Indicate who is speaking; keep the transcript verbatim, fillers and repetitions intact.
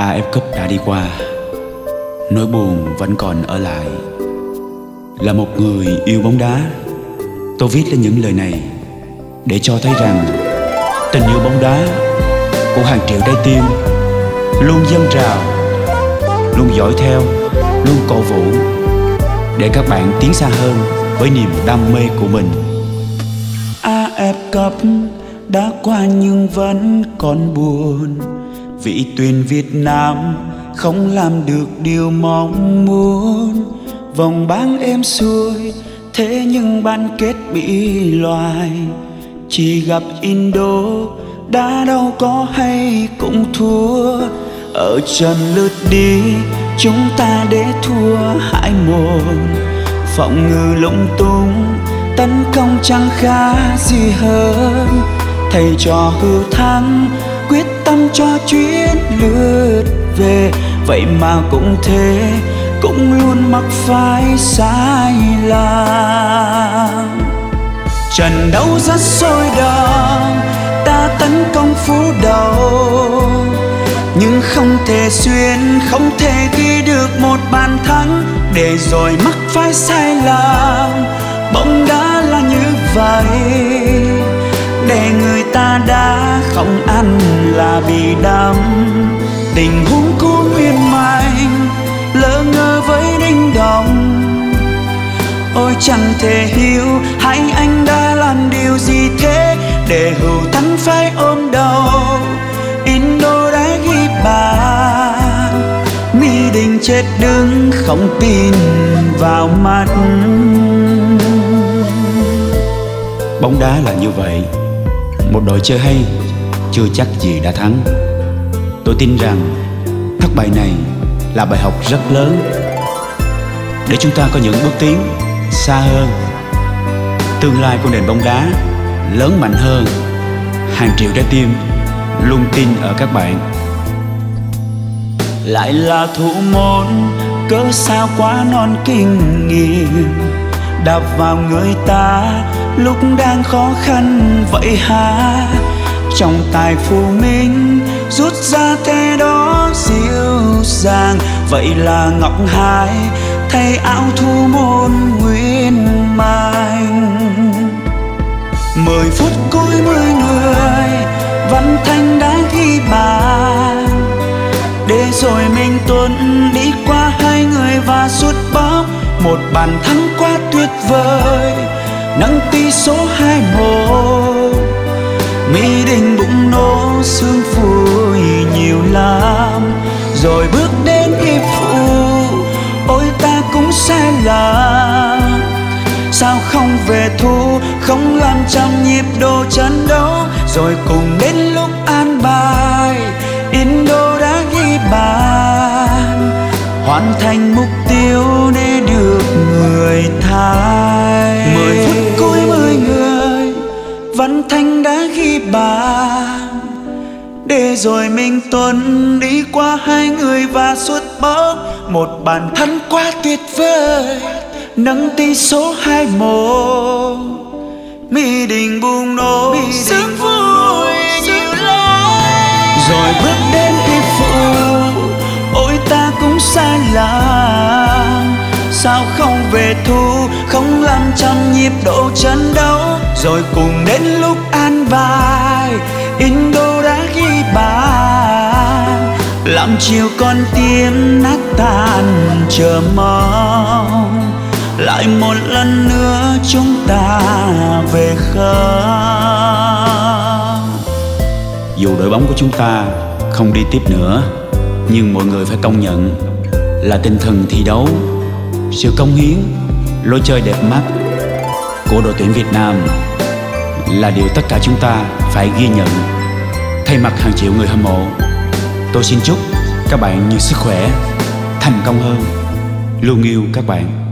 Speaker 1: a ép Cup đã đi qua, nỗi buồn vẫn còn ở lại. Là một người yêu bóng đá, tôi viết lên những lời này để cho thấy rằng tình yêu bóng đá của hàng triệu trái tim luôn dâng trào, luôn dõi theo, luôn cổ vũ để các bạn tiến xa hơn với niềm đam mê của mình. a ép Cup đã qua nhưng vẫn còn buồn vì tuyển Việt Nam không làm được điều mong muốn. Vòng bảng êm xuôi thế nhưng bán kết bị loại, chỉ gặp Indo đã đâu có hay cũng thua. Ở trận lượt đi chúng ta để thua hai một, phòng ngự lung tung tấn công chẳng khá gì hơn. Thầy trò hữu thắng quyết tâm cho chuyến lượt về, vậy mà cũng thế, cũng luôn mắc phải sai lầm. Trận đấu rất sôi động, ta tấn công phú đầu, nhưng không thể xuyên, không thể ghi được một bàn thắng, để rồi mắc phải sai lầm. Bóng đá là như vậy, để người ta đã không ăn là bị đắm. Tình huống của Nguyên Mạnh lỡ ngơ với Đinh Đồng, ôi chẳng thể hiểu hai anh đã làm điều gì thế, để Hữu Thắng phải ôm đầu. Indo đã ghi bàn, Mỹ Đình chết đứng không tin vào mắt. Bóng đá là như vậy, một đội chơi hay chưa chắc gì đã thắng. Tôi tin rằng thất bại này là bài học rất lớn để chúng ta có những bước tiến xa hơn. Tương lai của nền bóng đá lớn mạnh hơn, hàng triệu trái tim luôn tin ở các bạn. Lại là thủ môn, cớ sao quá non kinh nghiệm, đập vào người ta lúc đang khó khăn vậy hả? Trọng tài Phù Minh rút ra thế đó dịu dàng, vậy là Ngọc Hải thay áo thủ môn Nguyên Mạnh. Mười phút cuối mười người, Văn Thanh đã ghi bàn, để rồi Minh Tuấn đi qua hai người và sút bóng. Một bàn thắng quá tuyệt vời, nâng tỷ số hai một. Mỹ Đình bụng nổ sương phủi nhiều lắm, rồi bước đến hiệp phụ, ôi ta cũng sai lầm. Sao không về thu, không làm trong nhịp độ trận đấu, rồi cùng đến lúc an bài Indo đã ghi bàn, hoàn thành mục tiêu để được người thay. Mười phút cuối mười người, Văn Thanh đã ghi bàn, để rồi Minh Tuấn đi qua hai người và sút bóng. Một bàn thắng quá tuyệt vời, nâng tỷ số hai một. Mỹ Đình bùng nổ sướng vui nhiều lắm, rồi bước đến hiệp phụ, ôi ta cũng sai lầm. Sao không về thu, không làm trong nhịp độ trận đấu, rồi cùng đến lúc an bài Indo đã ghi bàn, làm chiều con tim nát tan chờ mong. Lại một lần nữa chúng ta về không. Dù đội bóng của chúng ta không đi tiếp nữa, nhưng mọi người phải công nhận là tinh thần thi đấu, sự cống hiến, lối chơi đẹp mắt của đội tuyển Việt Nam là điều tất cả chúng ta phải ghi nhận. Thay mặt hàng triệu người hâm mộ, tôi xin chúc các bạn nhiều sức khỏe, thành công hơn, luôn yêu các bạn.